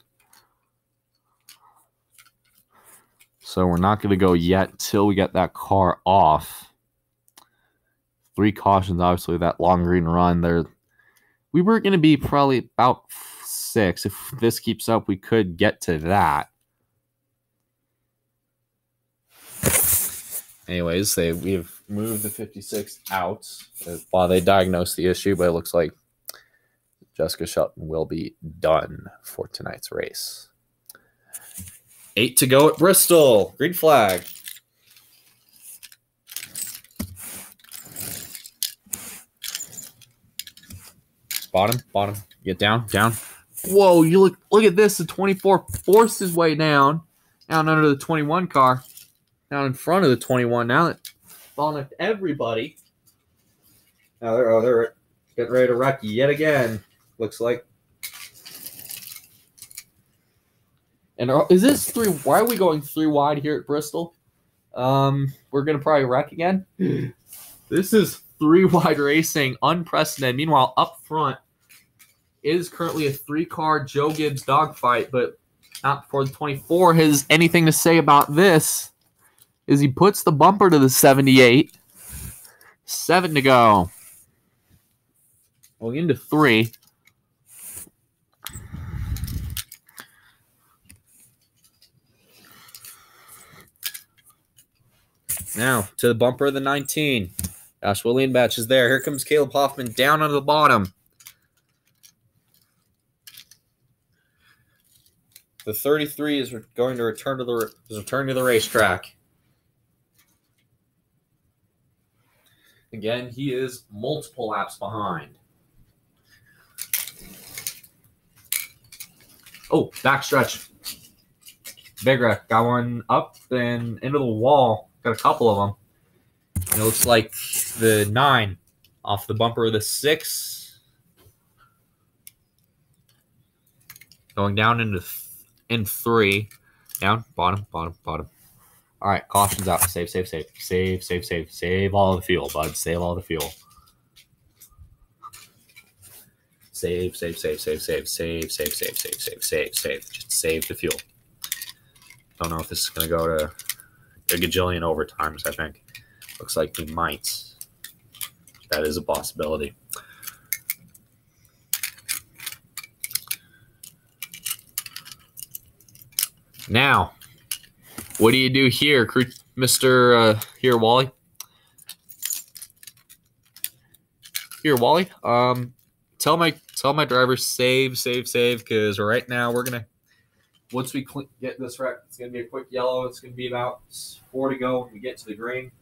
So we're not going to go yet till we get that car off. Three cautions, obviously, that long green run there. We were going to be probably about six. If this keeps up, we could get to that. Anyways, they we've moved the fifty-six out while they diagnose the issue, but it looks like Jessica Shelton will be done for tonight's race. Eight to go at Bristol. Green flag. Bottom, bottom. Get down, down. Whoa, you look look at this. The twenty-four forced his way down. Down under the twenty-one car. Down in front of the twenty-one. Now that falling at everybody. Now they're oh they're getting ready to wreck yet again. Looks like. And are, is this three? Why are we going three wide here at Bristol? Um, we're gonna probably wreck again. This is three wide racing, unprecedented. Meanwhile, up front is currently a three-car Joe Gibbs dogfight, but not before the twenty-four has anything to say about this. Is he puts the bumper to the seventy-eight. Seven to go. Going into three. Now, to the bumper of the nineteen. Josh Williambatch is there. Here comes Caleb Hoffman down on the bottom. The thirty-three is going to return to the is return to the racetrack. Again, he is multiple laps behind. Oh, backstretch. Big wreck. Got one up and into the wall. Got a couple of them. And it looks like the nine off the bumper of the six. Going down into th- in three. Down, bottom, bottom, bottom. All right, caution's out. Save, save, save. Save, save, save. Save all the fuel, bud. Save all the fuel. Save, save, save, save, save, save, save, save, save, save, save, save. Just save the fuel. Don't know if this is going to go to a gajillion overtimes, I think. Looks like we might. That is a possibility. Now, what do you do here, Mister Uh, here, Wally? Here, Wally. Um, tell my tell my driver save, save, save, because right now we're gonna once we cl- get this wreck, it's gonna be a quick yellow. It's gonna be about four to go when we get to the green.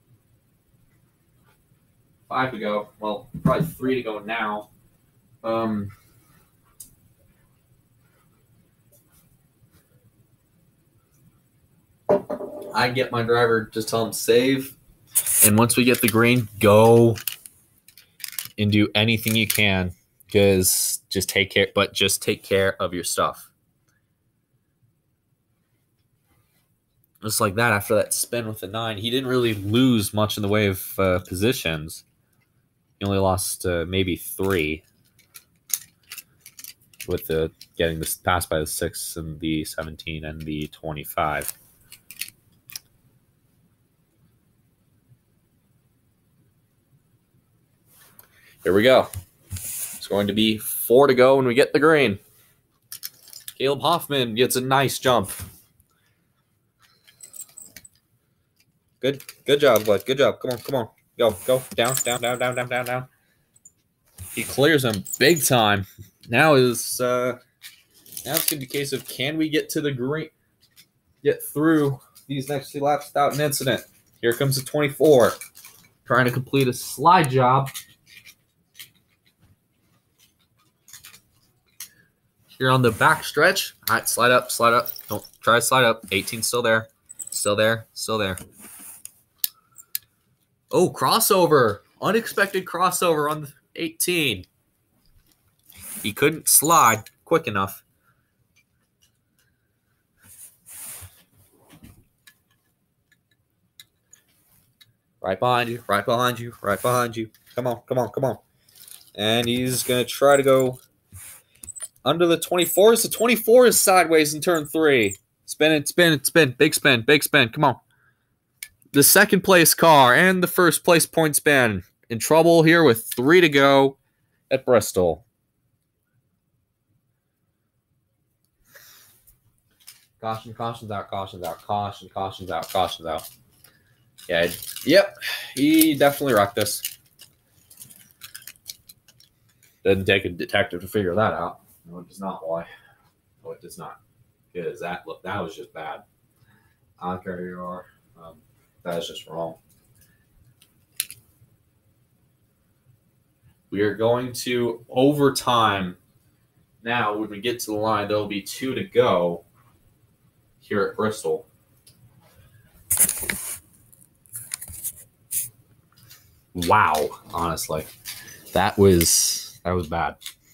Five to go. Well, probably three to go now. Um. I get my driver, just tell him save, and once we get the green, go and do anything you can, because just take care, but just take care of your stuff. Just like that, after that spin with the nine, he didn't really lose much in the way of uh, positions. He only lost uh, maybe three with the getting this pass by the six and the seventeen and the twenty-five. Here we go. It's going to be four to go when we get the green. Caleb Hoffman gets a nice jump. Good, good job, bud. Good job. Come on, come on. Go, go. Down, down, down, down, down, down, down. He clears him big time. Now is uh, now it's going to be a case of can we get to the green, get through these next two laps without an incident. Here comes the twenty-four, trying to complete a slide job. Here on the back stretch. All right, slide up, slide up. Don't try to slide up. eighteen still there. Still there, still there. Oh, crossover. Unexpected crossover on the eighteen. He couldn't slide quick enough. Right behind you, right behind you, right behind you. Come on, come on, come on. And he's going to try to go under the twenty-four. So twenty-four is sideways in turn three. Spin it, spin it, spin. Big spin, big spin. Come on. The second place car and the first place point span in trouble here with three to go at Bristol. Caution, caution's out, caution's out, caution, caution's out, caution's out. Yeah, yep, he definitely wrecked us. Doesn't take a detective to figure that out. No, it does not. Why? No, it does not. Because that look, that was just bad. I don't care who you are. Um, that is just wrong. We are going to overtime. Now, when we get to the line, there will be two to go here at Bristol. Wow, honestly. That was that was bad.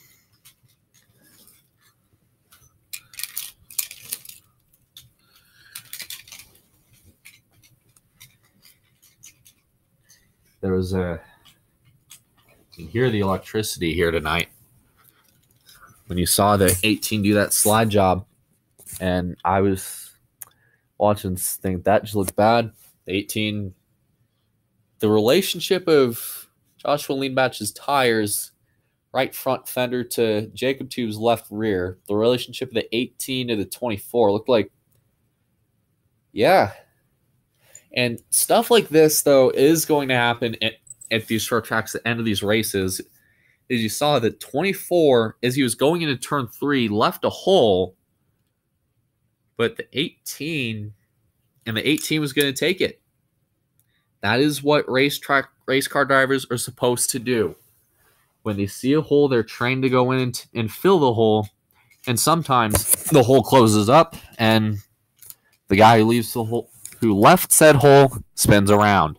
There was a you can hear the electricity here tonight. When you saw the eighteen do that slide job, and I was watching this thing, that just looked bad. The eighteen, the relationship of Joshua Leanbatch's tires, right front fender to Jacob Tube's left rear, the relationship of the eighteen to the twenty-four looked like, yeah. And stuff like this, though, is going to happen at, at these short tracks at the end of these races. As you saw, that twenty-four, as he was going into turn three, left a hole, but the eighteen, and the eighteen was going to take it. That is what racetrack race car drivers are supposed to do. When they see a hole, they're trained to go in and, and fill the hole, and sometimes the hole closes up, and the guy who leaves the hole, who left said hole, spins around.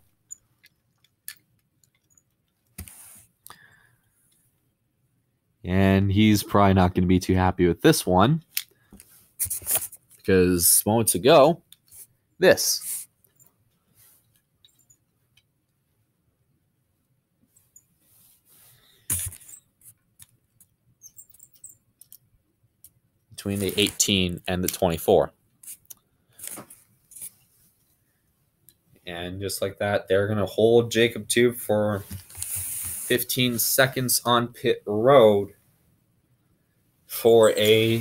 And he's probably not going to be too happy with this one, because moments ago, this. Between the eighteen and the twenty-four. And just like that, they're going to hold Jacob Tube for fifteen seconds on pit road for a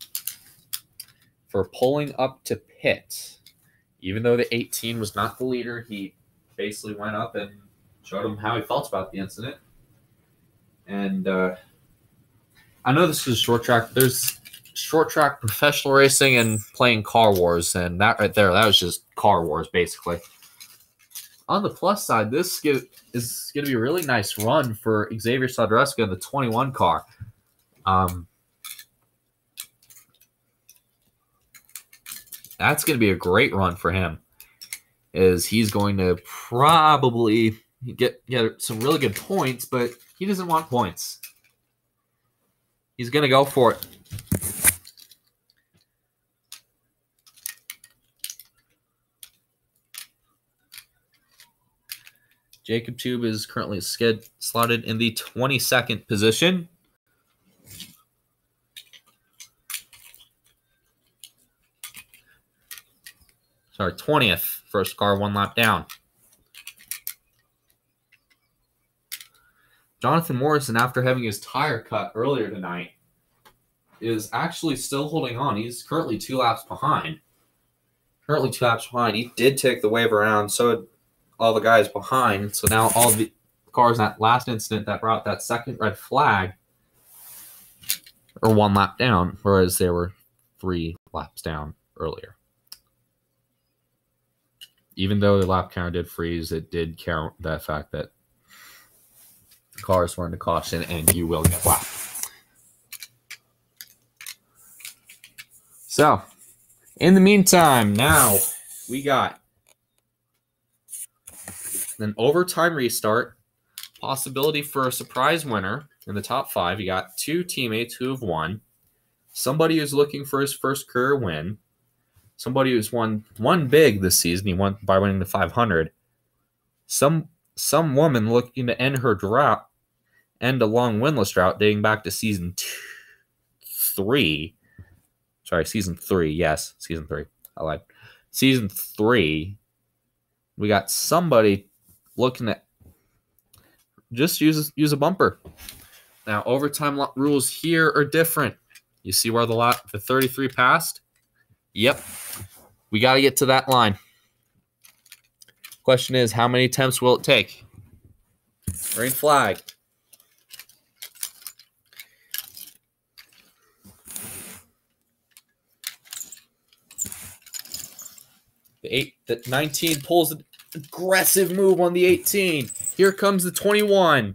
for pulling up to pit. Even though the eighteen was not the leader, he basically went up and showed him how he felt about the incident. And uh, I know this is short track. There's short track professional racing and playing Car Wars, and that right there, that was just Car Wars, basically. On the plus side, this is going to be a really nice run for Xavier Sodreska in the twenty-one car. Um, that's going to be a great run for him, as he's going to probably get, get some really good points, but he doesn't want points. He's going to go for it. Jacob Tube is currently sked, slotted in the twenty-second position. Sorry, twentieth. First car, one lap down. Jonathan Morrison, after having his tire cut earlier tonight, is actually still holding on. He's currently two laps behind. Currently two laps behind. He did take the wave around, so did all the guys behind. So now all the cars in that last incident that brought that second red flag are one lap down, whereas they were three laps down earlier. Even though the lap counter did freeze, it did count the fact that cars were into caution and you will get lapped. So, in the meantime, now we got an overtime restart, possibility for a surprise winner in the top five. You got two teammates who have won, somebody who's looking for his first career win, somebody who's won won big this season. He won by winning the five hundred. Some some woman looking to end her drought, end a long winless drought dating back to season two, three. Sorry, season three. Yes, season three. I lied. Season three. We got somebody looking at just use use a bumper. Now, overtime rules here are different. You see where the lot the thirty-three passed? Yep. We got to get to that line. Question is, how many attempts will it take? Green flag. The eight, the nineteen pulls an aggressive move on the eighteen. Here comes the twenty-one.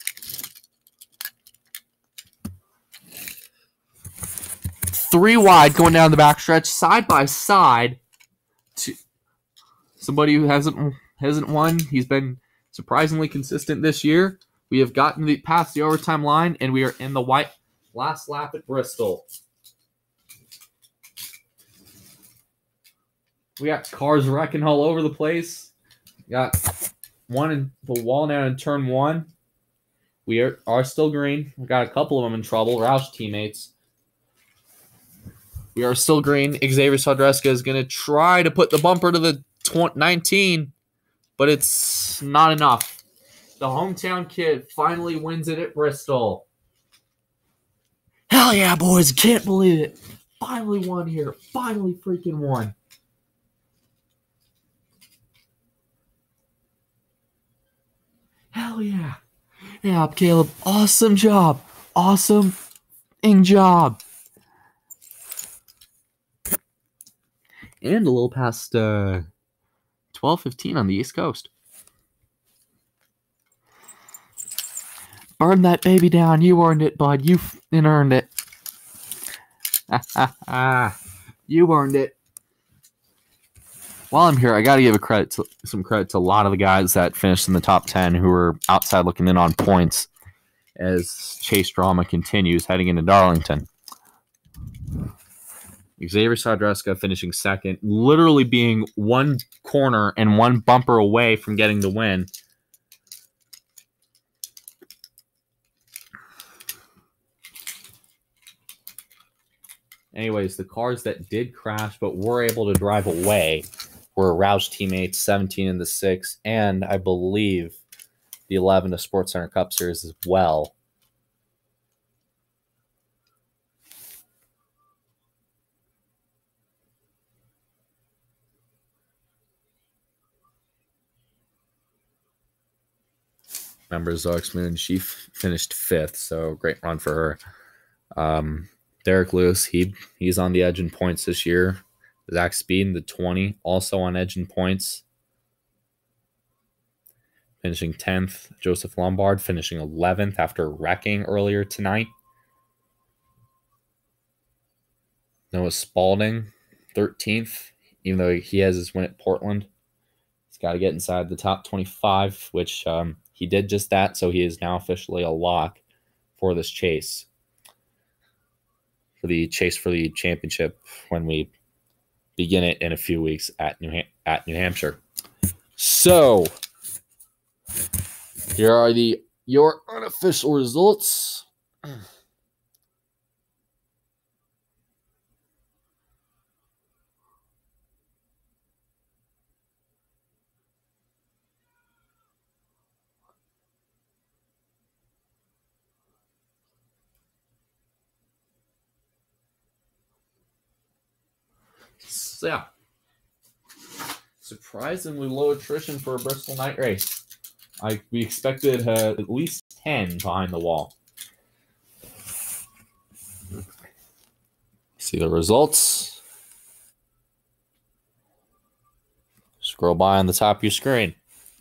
Three wide going down the backstretch, side by side. To somebody who hasn't hasn't won. He's been surprisingly consistent this year. We have gotten the, past the overtime line, and we are in the white last lap at Bristol. We got cars wrecking all over the place. We got one in the wall now in turn one. We are, are still green. We got a couple of them in trouble. Roush teammates. We are still green. Xavier Sodreska is going to try to put the bumper to the nineteen, but it's not enough. The hometown kid finally wins it at Bristol. Hell yeah, boys. Can't believe it. Finally won here. Finally freaking won. Hell yeah. Yeah, Caleb. Awesome job. Awesome job. And a little past uh, twelve fifteen on the East Coast. Burn that baby down. You earned it, bud. You f***ing earned it. You earned it. While I'm here, I got to give a credit to, some credit to a lot of the guys that finished in the top ten who were outside looking in on points as chase drama continues heading into Darlington. Xavier Sodreska finishing second, literally being one corner and one bumper away from getting the win. Anyways, the cars that did crash but were able to drive away were Roush teammates, seventeen in the six, and I believe the eleven of Sports Center Cup Series as well. Remember Zox Moon, she f- finished fifth, so great run for her. Um, Derek Lewis, he he's on the edge in points this year. Zach Speed, the twenty, also on edge in points, finishing tenth. Joseph Lombard finishing eleventh after wrecking earlier tonight. Noah Spalding, thirteenth, even though he has his win at Portland. He's got to get inside the top twenty-five, which um, he did just that, so he is now officially a lock for this chase. For the chase for the championship when we begin it in a few weeks at New Ham- at New Hampshire. So, here are the your unofficial results. So, yeah. Surprisingly low attrition for a Bristol night race. I we expected uh, at least ten behind the wall. See the results. Scroll by on the top of your screen.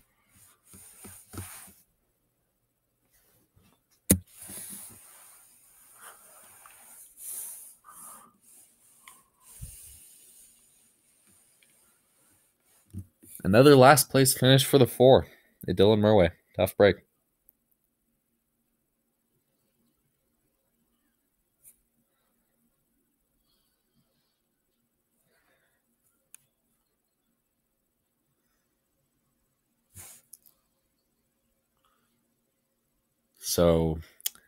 Another last place finish for the four. At Dylan Murway. Tough break. So,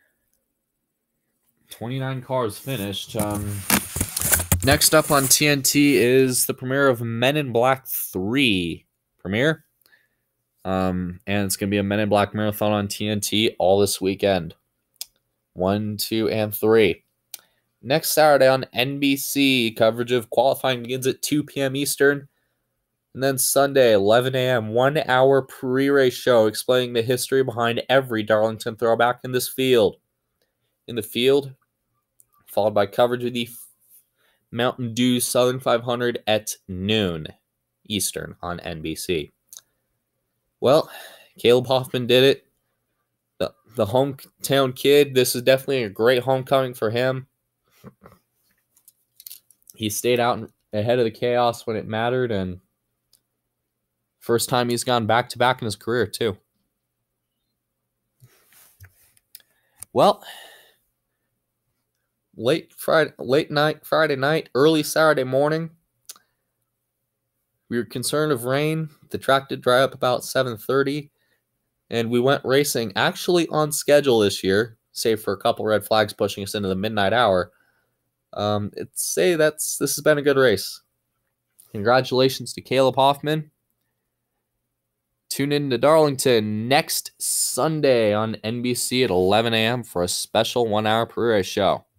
twenty-nine cars finished. Um, next up on T N T is the premiere of Men in Black three premiere. Um, and it's going to be a Men in Black marathon on T N T all this weekend. One, two, and three. Next Saturday on N B C, coverage of qualifying begins at two p.m. Eastern. And then Sunday, eleven a.m., one-hour pre-race show explaining the history behind every Darlington throwback in this field. In the field, followed by coverage of the Mountain Dew Southern five hundred at noon Eastern on N B C. Well, Caleb Hoffman did it. The, the hometown kid, this is definitely a great homecoming for him. He stayed out ahead of the chaos when it mattered, and first time he's gone back-to-back in his career, too. Well, late Friday, late night, Friday night, early Saturday morning, we were concerned of rain. The track did dry up about seven thirty, and we went racing actually on schedule this year, save for a couple red flags pushing us into the midnight hour. Um, it's say that's this has been a good race. Congratulations to Caleb Hoffman. Tune in to Darlington next Sunday on N B C at eleven a.m. for a special one-hour pre-race show.